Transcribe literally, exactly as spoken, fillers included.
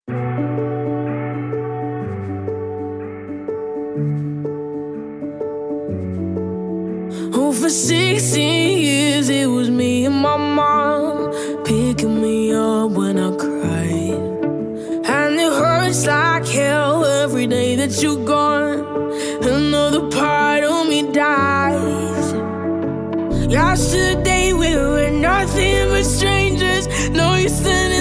Oh, for sixteen years it was me and my mom picking me up when I cried. And it hurts like hell every day that you're gone. Another part of me dies. Yesterday we were nothing but strangers. No, you're standing